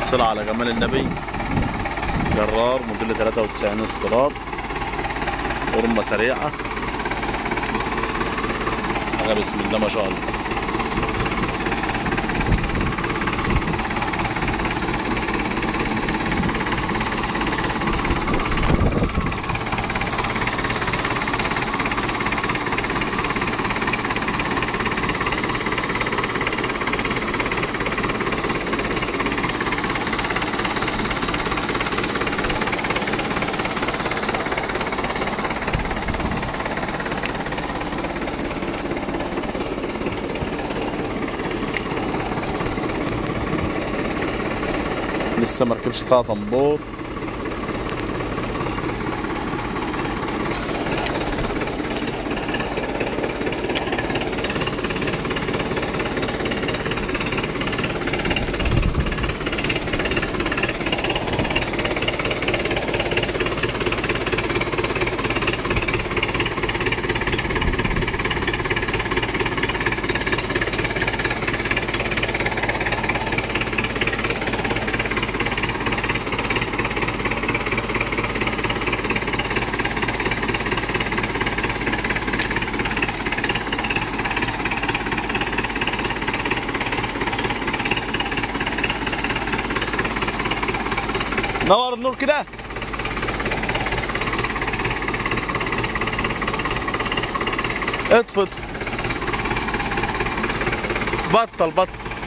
صلة على جمال النبي. جرار موديل 93 استيراد، قرمة سريعة، حاجة بسم الله ما شاء الله. لسه مركبش فيها طنبور. نور النور كده. اطفي بطل.